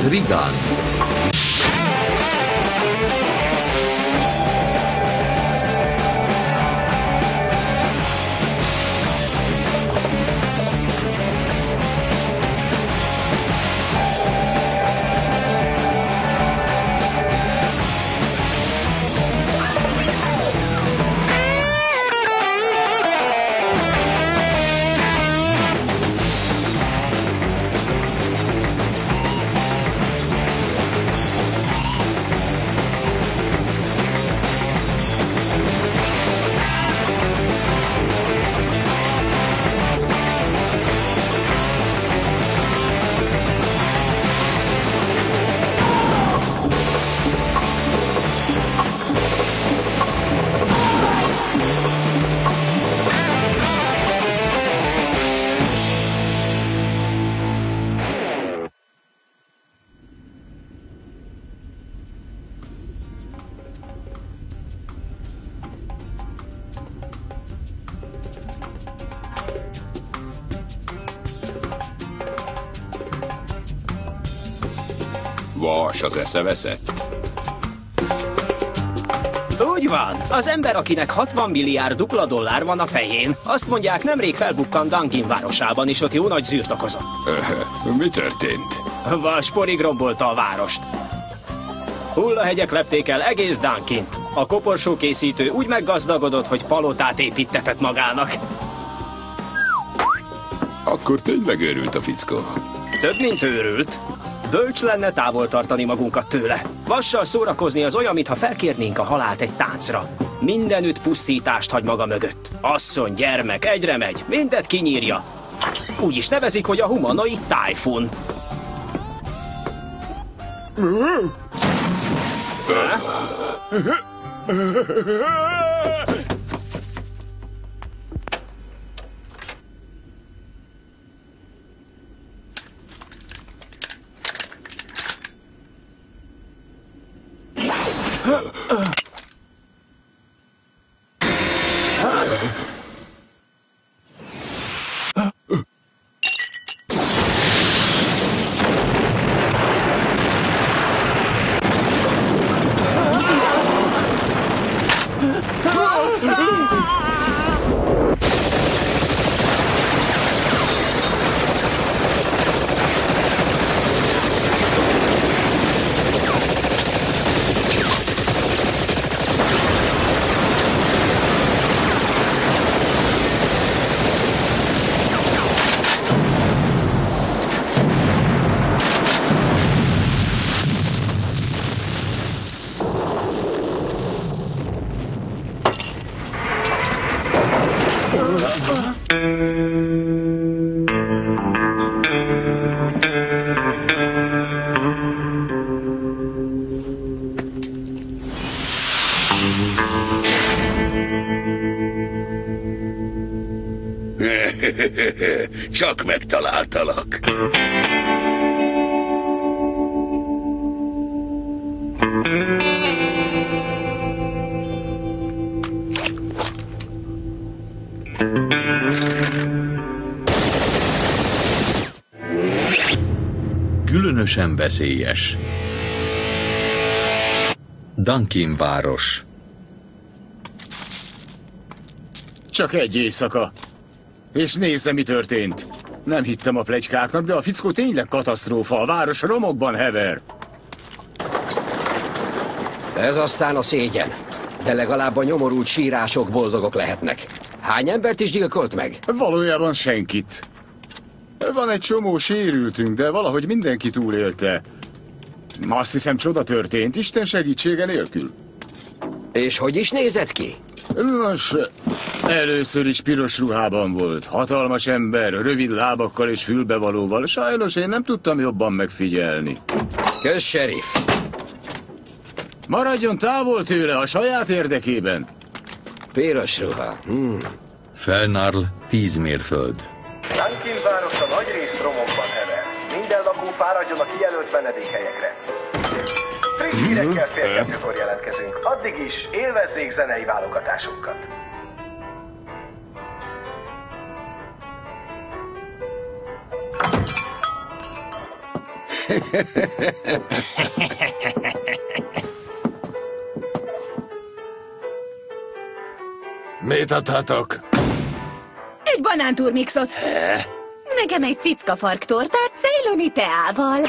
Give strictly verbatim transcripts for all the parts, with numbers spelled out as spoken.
Trigán. Vas, az esze veszett. Úgy van. Az ember, akinek hatvan milliárd dupla dollár van a fején, azt mondják, nemrég felbukkant Dunkin városában, és ott jó nagy zűrt okozott. Mi történt? Vasporig rombolta a várost. Hullahegyek lepték el egész Dunkint. A koporsókészítő úgy meggazdagodott, hogy palotát építtetett magának. Akkor tényleg őrült a fickó. Több, mint őrült. Bölcs lenne távol tartani magunkat tőle. Vassal szórakozni az olyan, mintha felkérnénk a halált egy táncra. Mindenütt pusztítást hagy maga mögött. Asszony, gyermek, egyre megy, mindet kinyírja. Úgy is nevezik, hogy a humanoid tájfun. Csak megtaláltalak. Különösen veszélyes. Dunkin város. Csak egy éjszaka. És nézze, mi történt. Nem hittem a pletykáknak, de a fickó tényleg katasztrófa. A város romokban hever. Ez aztán a szégyen. De legalább a nyomorult sírások boldogok lehetnek. Hány embert is gyilkolt meg? Valójában senkit. Van egy csomó sérültünk, de valahogy mindenki túlélte. Azt hiszem, csoda történt, Isten segítsége nélkül. És hogy is nézett ki? Nos, először is piros ruhában volt. Hatalmas ember, rövid lábakkal és fülbevalóval. Sajnos én nem tudtam jobban megfigyelni. Kösz, sheriff. Maradjon távol tőle a saját érdekében. Piros ruha. Hmm. Felnarl, tíz mérföld. Dunkin városa nagyrészt romokban hever. Minden lakó fáradjon a kijelölt menedékhelyekre. Friss hírekkel fél kettőkor jelentkezünk. Addig is élvezzék zenei válogatásunkat. Mit adhatok? Egy banánturmixot. Nekem egy cickafark tortát ceyloni teával.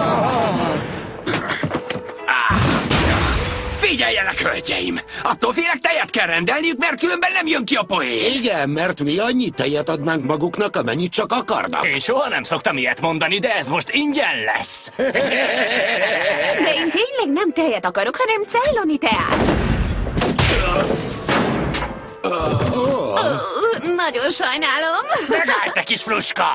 Figyeljenek, hölgyeim! Attól félek, tejet kell rendelniük, mert különben nem jön ki a poén. Igen, mert mi annyi tejet adnánk maguknak, amennyit csak akarnak. Én soha nem szoktam ilyet mondani, de ez most ingyen lesz. De én tényleg nem tejet akarok, hanem ceyloni teát. Oh, nagyon sajnálom. Megállj, te kis fruska!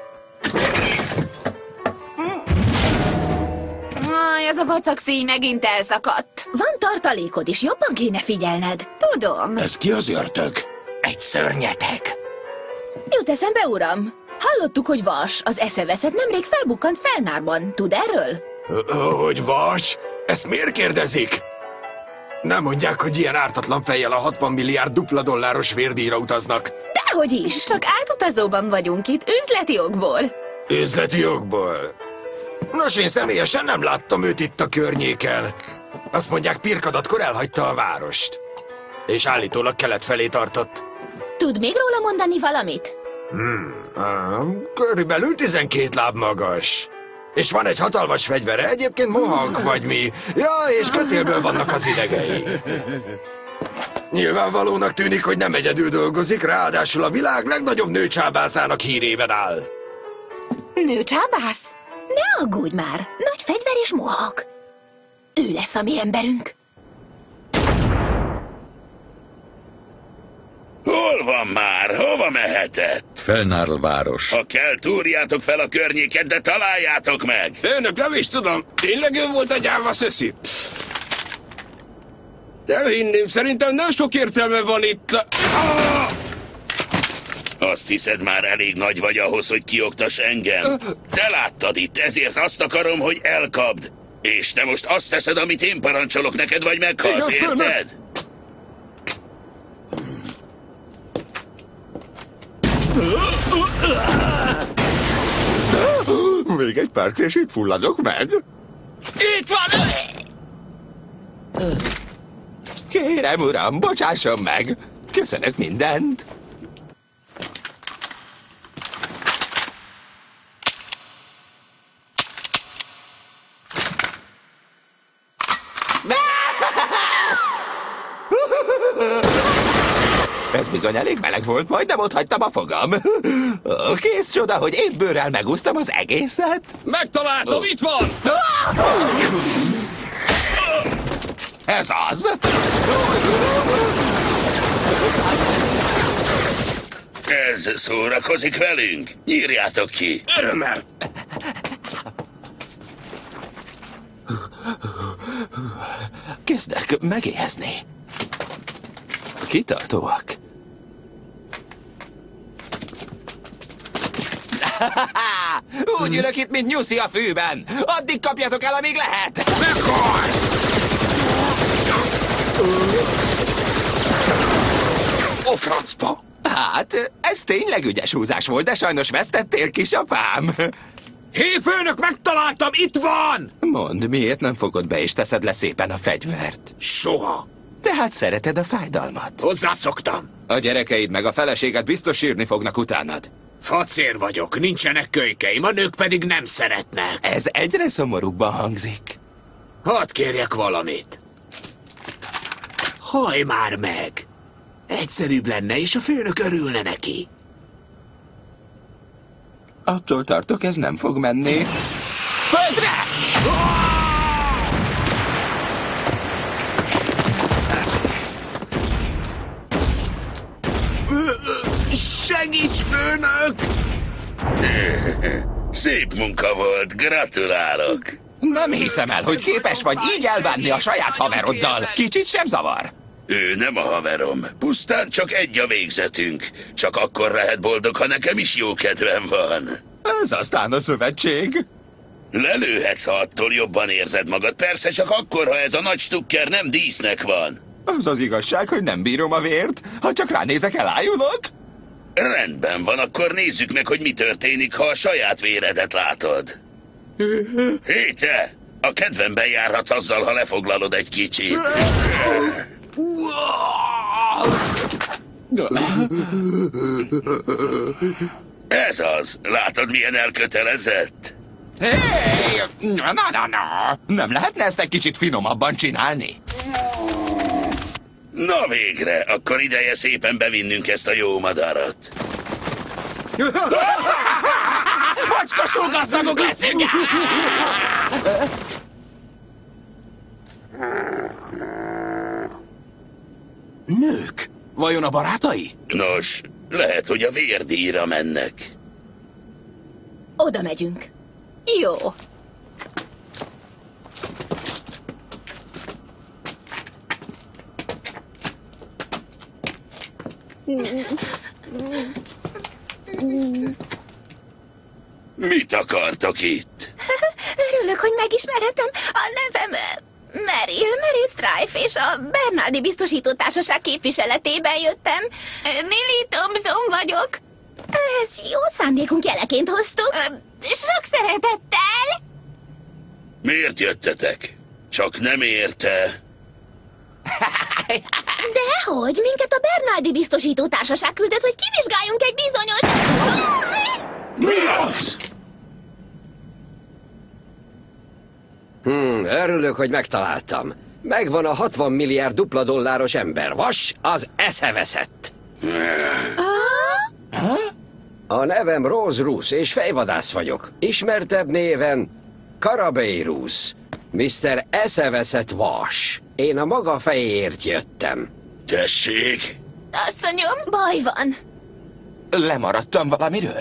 Aj, ez a vacak szíj megint elszakadt. Van tartalékod is, jobban kéne figyelned. Tudom. Ez ki az ördög? Egy szörnyeteg. Jut eszembe, uram. Hallottuk, hogy Vas, az eszeveszett nemrég felbukkant Felnárban. Tud erről? Hogy Vas? Ezt miért kérdezik? Nem mondják, hogy ilyen ártatlan fejjel a hatvan milliárd dupla dolláros vérdíjra utaznak. Dehogy is, csak átutazóban vagyunk itt, üzleti okból. Üzleti jogból. Nos, én személyesen nem láttam őt itt a környéken. Azt mondják, pirkadatkor elhagyta a várost. És állítólag kelet felé tartott. Tud még róla mondani valamit? Hmm, ah, körülbelül tizenkét láb magas. És van egy hatalmas fegyvere, egyébként mohawk vagy mi. Ja, és kötélből vannak az idegei. Nyilvánvalónak tűnik, hogy nem egyedül dolgozik, ráadásul a világ legnagyobb nőcsábászának hírében áll. Nőcsábász? Ne aggódj már, nagy fegyver és mohawk. Ő lesz a mi emberünk. Hol van már? Hova mehetett? Felnárl város. Ha kell, túrjátok fel a környéket, de találjátok meg! Főnök, nem is tudom. Tényleg ő volt a gyáva szöszi? Nem hinném, szerintem nem sok értelme van itt. Ah! Azt hiszed, már elég nagy vagy ahhoz, hogy kioktass engem? Te láttad itt, ezért azt akarom, hogy elkapd. És te most azt teszed, amit én parancsolok neked, vagy meghalsz, érted? Még egy perc, és itt fulladok meg. Itt van! Kérem, uram, bocsásson meg. Köszönök mindent. Ez bizony elég meleg volt, majdnem ott hagytam a fogam. Kész csoda, hogy én bőrrel megúsztam az egészet. Megtaláltam, itt van! Ez az. Ez szórakozik velünk? Nyírjátok ki! Örömmel! Kezdek megéhezni. Kitartóak. Úgy ülök itt, mint nyuszi a fűben. Addig kapjatok el, amíg lehet. Meghalsz! Ó, francba! Hát, ez tényleg ügyes húzás volt, de sajnos vesztettél, kisapám. Hé, főnök, megtaláltam, itt van! Mondd, miért nem fogod be és teszed le szépen a fegyvert? Soha. Tehát szereted a fájdalmat. Hozzászoktam. A gyerekeid meg a feleséged biztos sírni fognak utánad. Facér vagyok, nincsenek kölykeim, a nők pedig nem szeretnek. Ez egyre szomorúbban hangzik. Hadd kérjek valamit. Hajj már meg! Egyszerűbb lenne, és a főnök örülne neki. Attól tartok, ez nem fog menni. Földre! Segíts, főnök! Szép munka volt, gratulálok! Nem hiszem el, hogy képes vagy így elbánni a saját haveroddal. Kicsit sem zavar. Ő nem a haverom, pusztán csak egy a végzetünk. Csak akkor lehet boldog, ha nekem is jó kedvem van. Ez aztán a szövetség. Lelőhetsz, ha attól jobban érzed magad. Persze csak akkor, ha ez a nagy stukker nem dísznek van. Az az igazság, hogy nem bírom a vért. Ha csak ránézek, elájulok. Rendben van, akkor nézzük meg, hogy mi történik, ha a saját véredet látod. Hé te! A kedvemben járhatsz azzal, ha lefoglalod egy kicsit. Ez az. Látod, milyen elkötelezett? Hé! Na, na, na! Nem lehetne ezt egy kicsit finomabban csinálni? Na végre, akkor ideje szépen bevinnünk ezt a jó madarat. Mocskosul gazdagok leszünk! Nők? Vajon a barátai? Nos, lehet, hogy a vérdíjra mennek. Oda megyünk. Jó. Mit akartok itt? Örülök, hogy megismerhetem. A nevem Meryl, Meryl Strife, és a Bernardi Biztosító Társaság képviseletében jöttem. Millie Thompson vagyok. Ezt jó szándékunk jeleként hoztuk. Sok szeretettel. Miért jöttetek? Csak nem érte. Dehogy, minket a Bernardi Biztosító Társaság küldött, hogy kivizsgáljunk egy bizonyos... Mi az? Hmm, örülök, hogy megtaláltam. Megvan a hatvan milliárd dupla dolláros ember. Vas, az eszeveszett. A nevem Rose Roos, és fejvadász vagyok. Ismertebb néven Karabély Roos. miszter Eszeveszett Vas. Én a maga fejéért jöttem. Tessék? Asszonyom, baj van. Lemaradtam valamiről?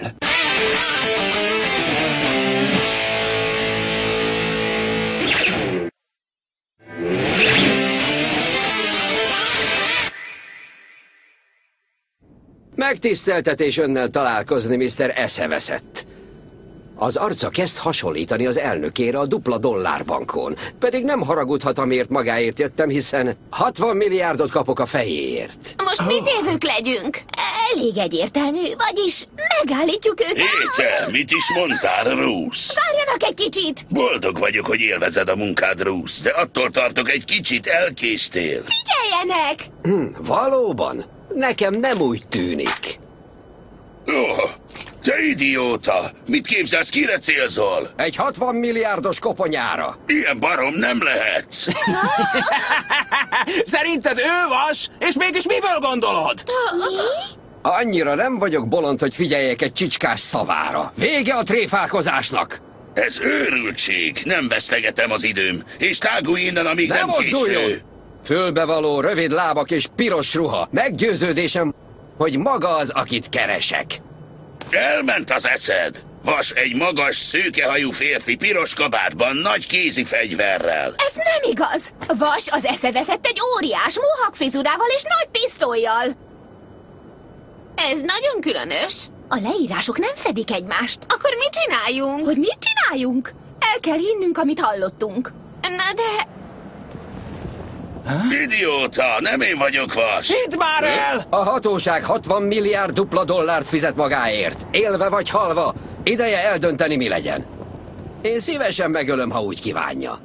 Megtiszteltetés önnel találkozni, miszter Eszeveszett. Az arca kezd hasonlítani az elnökére a dupla dollárbankon. Pedig nem haragudhat, amiért magáért jöttem, hiszen hatvan milliárdot kapok a fejéért. Most mit évők legyünk? Elég egyértelmű, vagyis megállítjuk őket. Hé te, mit is mondtál, Roos? Várjanak egy kicsit. Boldog vagyok, hogy élvezed a munkád, Roos, de attól tartok, egy kicsit elkéstél. Figyeljenek! Hm, valóban? Nekem nem úgy tűnik. Oh, te idióta! Mit képzelsz, kire célzol? Egy hatvan milliárdos koponyára. Ilyen barom nem lehetsz. Szerinted ő Vas? És mégis miből gondolod? Mi? Annyira nem vagyok bolond, hogy figyeljek egy csicskás szavára. Vége a tréfálkozásnak! Ez őrültség, nem vesztegetem az időm, és tágulj innen, amíg Ne nem mozduljon! késő. Fölbevaló, rövid lábak és piros ruha. Meggyőződésem, hogy maga az, akit keresek. Elment az eszed. Vas egy magas, szőkehajú férfi piros kabátban, nagy kézi fegyverrel. Ez nem igaz. Vas az eszeveszett egy óriás mohawk frizurával és nagy pisztollyal. Ez nagyon különös. A leírások nem fedik egymást. Akkor mit csináljunk? Hogy mit csináljunk? El kell hinnünk, amit hallottunk. Na de... Idióta, nem én vagyok Vas. Hidd már el! A hatóság hatvan milliárd dupla dollárt fizet magáért. Élve vagy halva, ideje eldönteni, mi legyen. Én szívesen megölöm, ha úgy kívánja.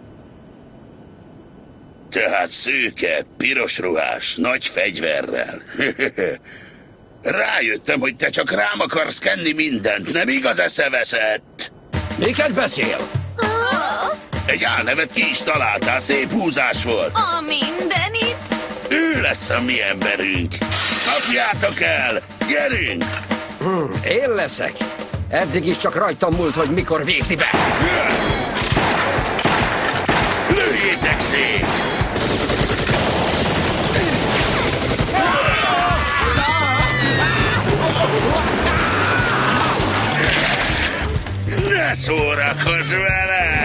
Tehát szőke, piros ruhás, nagy fegyverrel. Rájöttem, hogy te csak rám akarsz kenni mindent, nem igaz, eszeveszett? Miket beszél? Egy álnevet ki is találtál, szép húzás volt. A mindenit? Ő lesz a mi emberünk. Kapjátok el, gyerünk! Hmm, én leszek. Eddig is csak rajtam múlt, hogy mikor végzi be. Lőjétek szét! Ne szórakozz vele!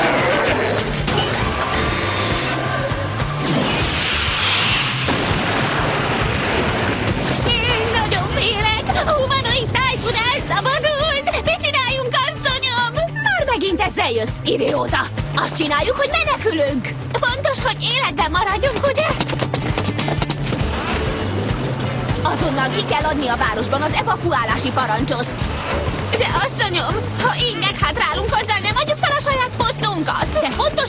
Én nagyon félek. A humanoid tájfun elszabadult. Mit csináljunk, asszonyom? Már megint ezzel jössz, idióta. Azt csináljuk, hogy menekülünk. Fontos, hogy életben maradjunk, ugye? Azonnal ki kell adni a városban az evakuálási parancsot. De asszonyom, ha így meghátrálunk, azzal nem adjuk fel a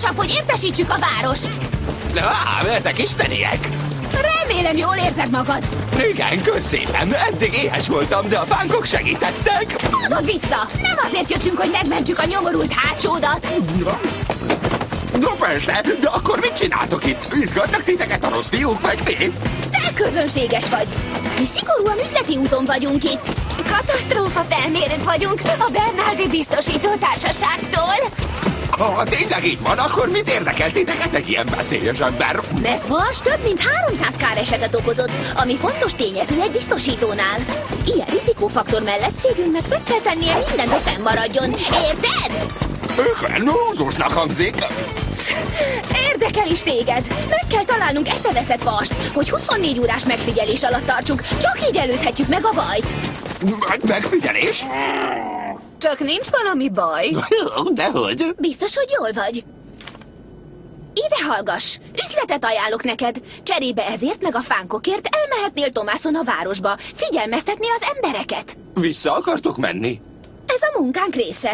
Gyorsabb, hogy értesítsük a várost! Á, ezek isteniek! Remélem, jól érzed magad! Igen, köszépen. Eddig éhes voltam, de a fánkok segítettek. Adod vissza! Nem azért jöttünk, hogy megmentsük a nyomorult hátsódat! No persze, de akkor mit csináltok itt? Izgatnak titeket a rossz fiúk, vagy mi? Te közönséges vagy! Mi szigorúan üzleti úton vagyunk itt! Katasztrófa felmérők vagyunk a Bernardi Biztosító Társaságtól! Ha tényleg így van, akkor mit érdekel titeket egy ilyen veszélyes ember? Mert Vas több mint háromszáz káresetet okozott, ami fontos tényező egy biztosítónál. Ilyen rizikófaktor mellett cégünknek meg kell tennie mindent, hogy fennmaradjon. Érted? Igen, húzósnak hangzik. Érdekel is téged. Meg kell találnunk eszeveszett Vast, hogy huszonnégy órás megfigyelés alatt tartsuk. Csak így előzhetjük meg a bajt. Meg megfigyelés? Csak nincs valami baj. Dehogy. Biztos, hogy jól vagy? Ide hallgass! Üzletet ajánlok neked. Cserébe ezért meg a fánkokért elmehetnél Tomászon a városba. Figyelmeztetni az embereket. Vissza akartok menni? Ez a munkánk része.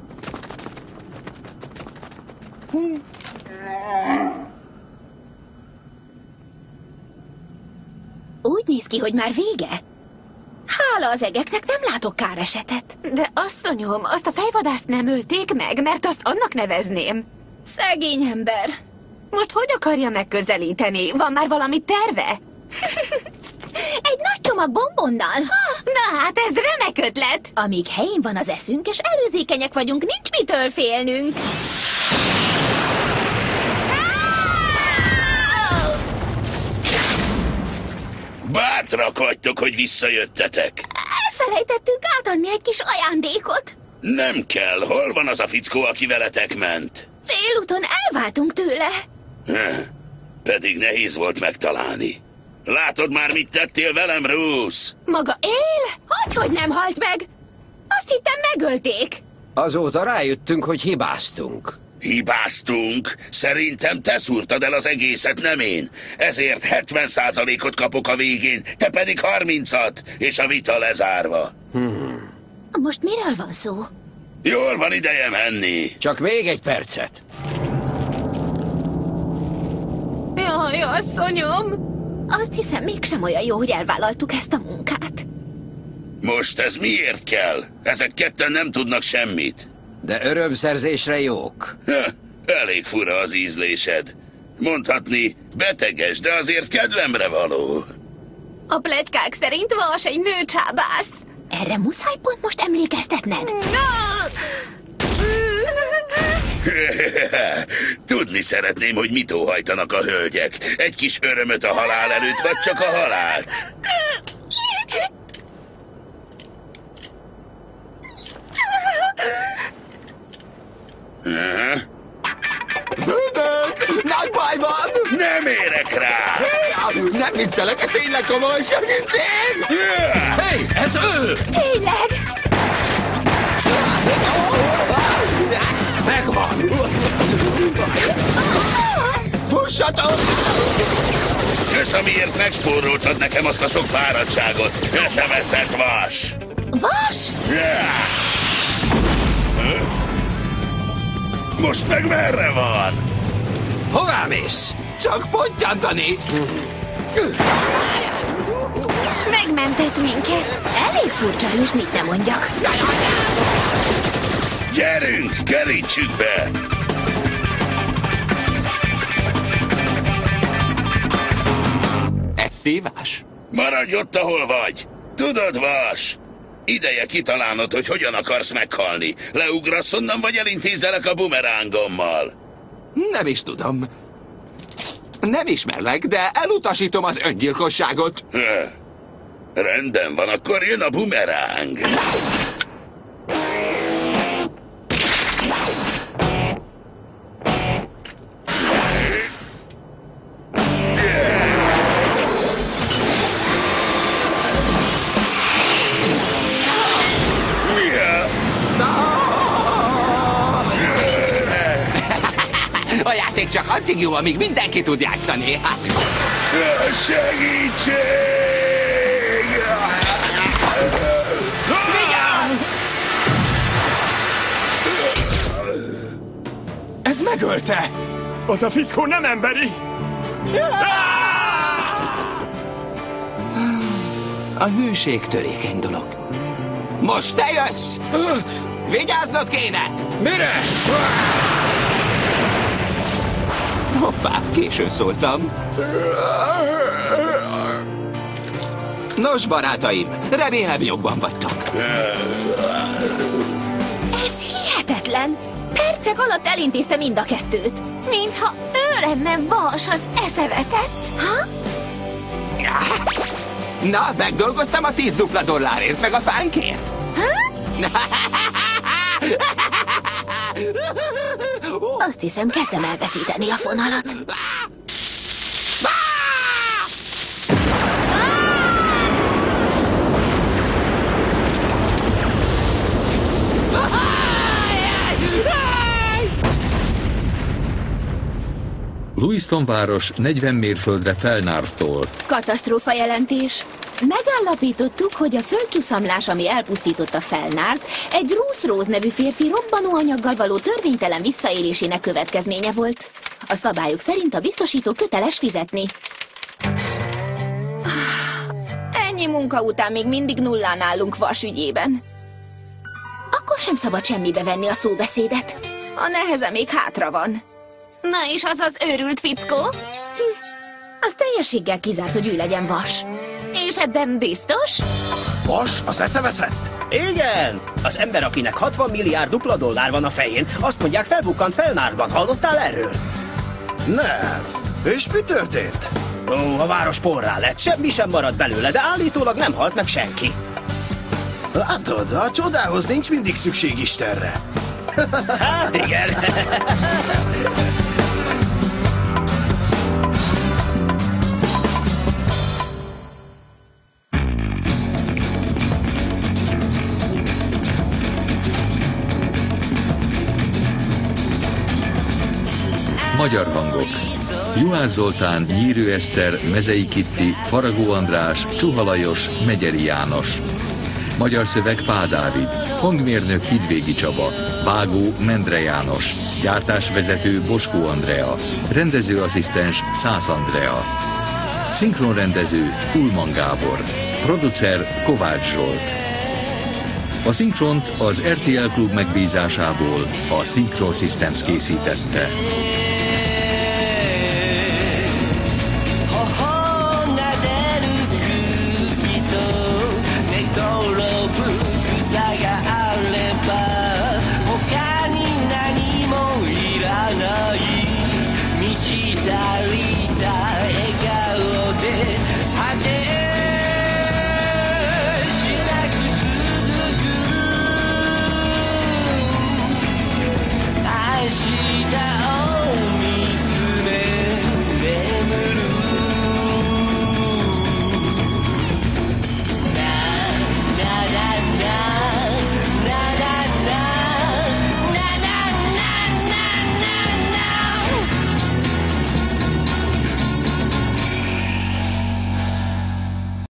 Úgy néz ki, hogy már vége. Hála az egeknek nem látok káresetet. De asszonyom, azt a fejvadászt nem ölték meg, mert azt annak nevezném. Szegény ember. Most hogy akarja megközelíteni? Van már valami terve? Egy nagy csomag bombonnal. Ha, na hát ez remek ötlet. Amíg helyén van az eszünk, és előzékenyek vagyunk, nincs mitől félnünk. Bátrak vagytok, hogy visszajöttetek. Elfelejtettünk átadni egy kis ajándékot. Nem kell. Hol van az a fickó, aki veletek ment? Félúton elváltunk tőle. Pedig nehéz volt megtalálni. Látod már, mit tettél velem, Bruce? Maga él? Hogyhogy nem halt meg? Azt hittem, megölték. Azóta rájöttünk, hogy hibáztunk. Hibáztunk? Szerintem te szúrtad el az egészet, nem én. Ezért hetven százalékot kapok a végén, te pedig harmincat, és a vita lezárva. Hmm. Most miről van szó? Jól van ideje menni. Csak még egy percet. Jaj, asszonyom! Azt hiszem, mégsem olyan jó, hogy elvállaltuk ezt a munkát. Most ez miért kell? Ezek ketten nem tudnak semmit. De örömszerzésre jók. Ha, elég fura az ízlésed. Mondhatni beteges, de azért kedvemre való. A pletykák szerint Vas egy nőcsábász. Erre muszáj pont most emlékeztetned. Tudni szeretném, hogy mit óhajtanak a hölgyek. Egy kis örömöt a halál előtt, vagy csak a halált? Uh-huh. Főnök! Nagy baj van! Nem érek rá! Nem viccelek, ez tényleg komoly segítség! Hé, hey, ez ő! Tényleg? Megvan! Fussatok! Kösz, amiért megspóroltad nekem azt a sok fáradtságot. Eszeveszett Vas! Vas? Most meg merre van? Hová mész? Csak pottyantani! Megmentett minket. Elég furcsa hős, mit nem mondjak. Gyerünk, kerítsük be! Ez szívás? Maradj ott, ahol vagy! Tudod, Vas? Ideje kitalálnod, hogy hogyan akarsz meghalni. Leugrasz onnan, vagy elintézelek a bumerángommal? Nem is tudom. Nem ismerlek, de elutasítom az öngyilkosságot. Rendben van, akkor jön a bumeráng. A játék csak addig jó, amíg mindenki tud játszani. Segítség! Vigyázz! Ez megölte! Az a fickó nem emberi! A hűség törékeny dolog. Most te jössz! Vigyáznod kéne! Mire? Hoppá, későn szóltam. Nos, barátaim, remélem jobban vagytok. Ez hihetetlen! Percek alatt elintézte mind a kettőt. Mintha ő lenne Vas, az eszeveszett. Ha? Na, megdolgoztam a tíz dupla dollárért, meg a fánkért. Azt hiszem, kezdem elveszíteni a fonalat. Lewiston város negyven mérföldre Felnártól. Katasztrófa jelentés. Megállapítottuk, hogy a földcsúszamlás, ami elpusztította Felnárt, egy Bruce Rose nevű férfi robbanóanyaggal való törvénytelen visszaélésének következménye volt. A szabályok szerint a biztosító köteles fizetni. Ennyi munka után még mindig nullán állunk Vas ügyében. Akkor sem szabad semmibe venni a szóbeszédet. A neheze még hátra van. Na és az az őrült fickó? Hm. Az teljességgel kizárt, hogy ő legyen Vas. És ebben biztos? Vas, az eszeveszett? Igen! Az ember, akinek hatvan milliárd dupla dollár van a fején, azt mondják, felbukkant Felnárban. Hallottál erről? Nem. És mi történt? Ó, a város porrá lett, semmi sem maradt belőle, de állítólag nem halt meg senki. Látod, a csodához nincs mindig szükség Istenre. Hát igen. Magyar hangok. Juhász Zoltán, Nyírő Eszter, Mezei Kitti, Faragó András, Csuha Lajos, Megyeri János. Magyar szöveg Pál Dávid. Hangmérnök Hidvégi Csaba. Vágó Mendre János. Gyártásvezető Boskó Andrea. Rendezőasszisztens Szász Andrea. Szinkronrendező Ulman Gábor. Producer Kovács Zsolt. A szinkront az er té el Klub megbízásából a Synchro Systems készítette.